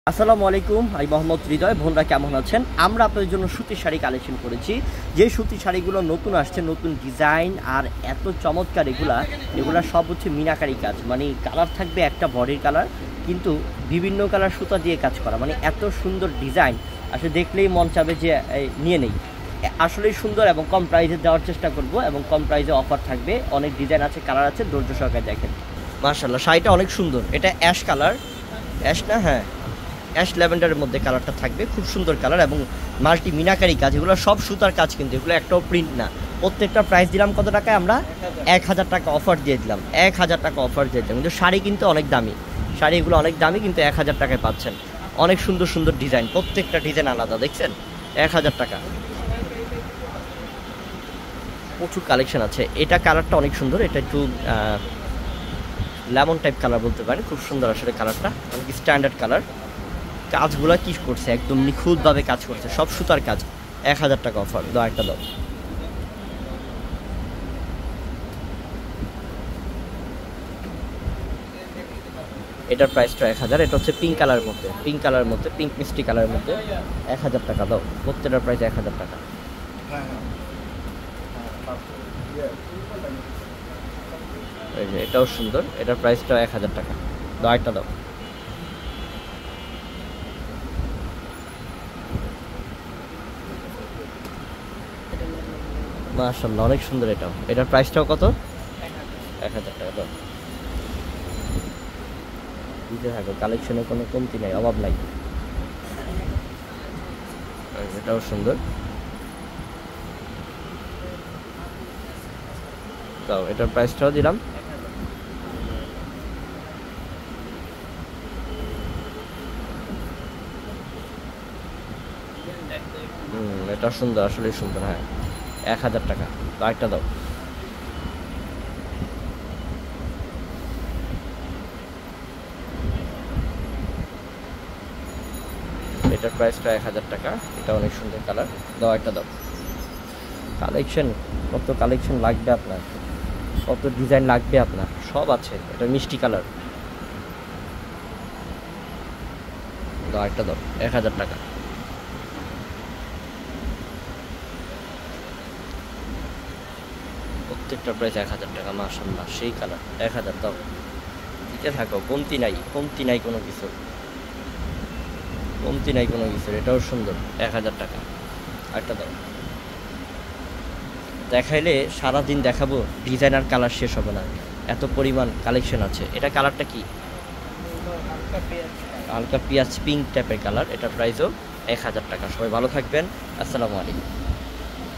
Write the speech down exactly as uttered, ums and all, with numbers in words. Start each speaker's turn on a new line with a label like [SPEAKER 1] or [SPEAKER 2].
[SPEAKER 1] আসসালামু আলাইকুম, আমি মোহাম্মদ হৃদয়। বোনরা কেমন আছেন? আমরা আপনাদের জন্য সুতির শাড়ি কালেকশন করেছি। যে সুতির শাড়িগুলো নতুন আসছে, নতুন ডিজাইন আর এত চমৎকার, এগুলা এগুলা সব হচ্ছে মিনাকারি কাজ। মানে কালার থাকবে একটা বডির কালার, কিন্তু বিভিন্ন কালার সুতা দিয়ে কাজ করা। মানে এত সুন্দর ডিজাইন, আসলে দেখলেই মন চাবে যে নিয়ে নেই। আসলেই সুন্দর এবং কম প্রাইসে দেওয়ার চেষ্টা করব, এবং কম প্রাইসে অফার থাকবে। অনেক ডিজাইন আছে, কালার আছে, ধৈর্য সহকারে দেখেন। মাশাআল্লাহ, শাড়িটা অনেক সুন্দর। এটা অ্যাশ কালার, অ্যাশ না, হ্যাঁ অ্যাশ ল্যাভেন্ডারের মধ্যে কালারটা থাকবে। খুব সুন্দর কালার এবং মাল্টি মিনাকারি কাজ। এগুলো সব সুতার কাজ, কিন্তু এগুলো একটাও প্রিন্ট না। প্রত্যেকটা প্রাইস দিলাম কত টাকায়? আমরা এক হাজার টাকা অফার দিয়ে দিলাম। এক হাজার টাকা অফার দিয়ে দিলাম। কিন্তু শাড়ি কিন্তু অনেক দামি, শাড়ি এগুলো অনেক দামি, কিন্তু এক হাজার টাকায় পাচ্ছেন। অনেক সুন্দর সুন্দর ডিজাইন, প্রত্যেকটা ডিজাইন আলাদা, দেখছেন? এক হাজার টাকা, প্রচুর কালেকশন আছে। এটা কালারটা অনেক সুন্দর, এটা একটু লেমন টাইপ কালার বলতে পারেন। খুব সুন্দর আসলে কালারটা, অনেক স্ট্যান্ডার্ড কালার। কাজগুলো কি করছে, একদম নিখুঁতভাবে কাজ করছে, সব সুতার কাজ। এক হাজার টাকা অফার, দাও একটা দাও। এটার প্রাইসটা এক হাজার। এটা হচ্ছে পিঙ্ক কালারের মধ্যে, পিঙ্ক কালারের মধ্যে, পিঙ্ক মিষ্টি কালারের মধ্যে। এক হাজার টাকা দাও, প্রত্যেকটার প্রাইস এক হাজার টাকা। এই যে এটাও সুন্দর, এটার প্রাইসটাও এক হাজার টাকা, দাও একটা দাও। মাশাআল্লাহ, অনেক সুন্দর এটাও। এটার প্রাইসটাও কত? এক হাজার টাকা দাও। দিতে থাকো, কালেকশনের কোনো কমতি নাই, অভাব নাই। এটাও সুন্দর, দাও। এটার প্রাইসটাও দিলাম। হুম, এটা সুন্দর, আসলে সুন্দর, হ্যাঁ এক হাজার টাকা, দাও একটা দাও। এটার প্রাইসটা এক হাজার টাকা, এটা অনেক সুন্দর কালার, দাও একটা দাও। কালেকশন, কত কালেকশন লাগবে আপনার, কত ডিজাইন লাগবে আপনার, সব আছে। এটা মিষ্টি কালার, দাও একটা দাও। এক হাজার টাকা, প্রত্যেকটা প্রাইস এক হাজার টাকা। মাশাআল্লাহ, সেই কালার, এক হাজার দাও। দিতে থাকো, কমতি নাই, কমতি নাই কোনো কিছু, কমতি নাই কোনো কিছু। এটাও সুন্দর, এক হাজার টাকা, একটা দাও। দেখাইলে সারাদিন দেখাবো, ডিজাইন আর কালার শেষ হবে না, এত পরিমাণ কালেকশন আছে। এটা কালারটা কি? হালকা পিঁয়াজ পিঙ্ক টাইপের কালার। এটার প্রাইসও এক হাজার টাকা। সবাই ভালো থাকবেন, আসসালামু আলাইকুম।